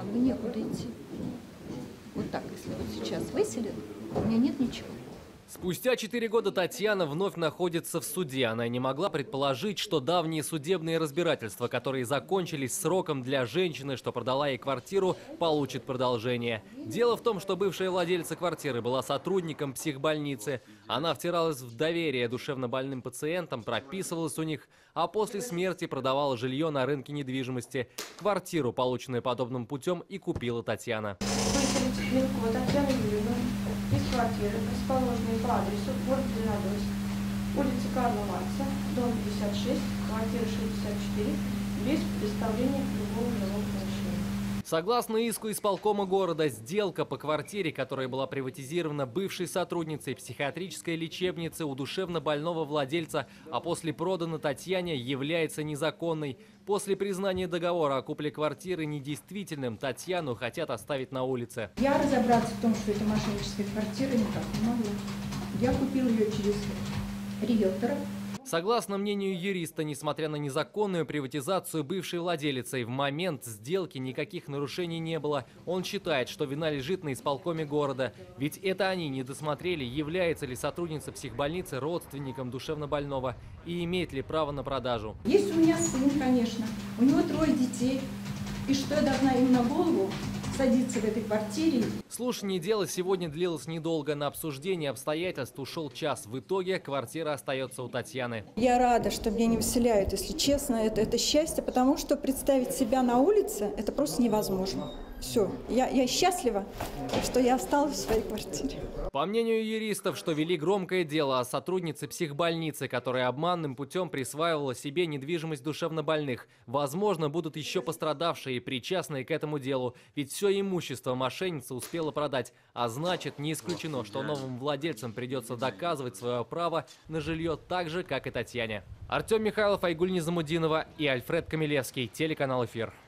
и некуда идти. Вот так, если вот сейчас выселят, у меня нет ничего. Спустя 4 года Татьяна вновь находится в суде. Она не могла предположить, что давние судебные разбирательства, которые закончились сроком для женщины, что продала ей квартиру, получат продолжение. Дело в том, что бывшая владельца квартиры была сотрудником психбольницы. Она втиралась в доверие душевнобольным пациентам, прописывалась у них, а после смерти продавала жилье на рынке недвижимости. Квартиру, полученную подобным путем, и купила Татьяна. Из квартиры, расположенной по адресу город Зеленодольск, улица Карла Маркса, дом 56, квартира 64, без предоставления любого жилого помещения. Согласно иску исполкома города, сделка по квартире, которая была приватизирована бывшей сотрудницей психиатрической лечебницы у душевнобольного владельца, а после продана Татьяне, является незаконной. После признания договора о купле квартиры недействительным, Татьяну хотят оставить на улице. Я разобраться в том, что это мошенническая квартира, никак не могу. Я купила ее через риэлтора. Согласно мнению юриста, несмотря на незаконную приватизацию бывшей владелицей, в момент сделки никаких нарушений не было. Он считает, что вина лежит на исполкоме города. Ведь это они не досмотрели, является ли сотрудница психбольницы родственником душевнобольного и имеет ли право на продажу. Есть у меня сын, конечно. У него 3 детей. И что я должна им на голову садиться в этой квартире? Слушание дела сегодня длилось недолго. На обсуждение обстоятельств ушел час. В итоге квартира остается у Татьяны. Я рада, что меня не выселяют, если честно. Это счастье, потому что представить себя на улице – это просто невозможно. Все, я счастлива, что я осталась в своей квартире. По мнению юристов, что вели громкое дело о сотруднице психбольницы, которая обманным путем присваивала себе недвижимость душевнобольных. Возможно, будут еще пострадавшие и причастные к этому делу. Ведь все имущество мошенница успела продать. А значит, не исключено, что новым владельцам придется доказывать свое право на жилье так же, как и Татьяне. Артем Михайлов, Айгуль Низамудинова и Альфред Камилевский. Телеканал «Эфир».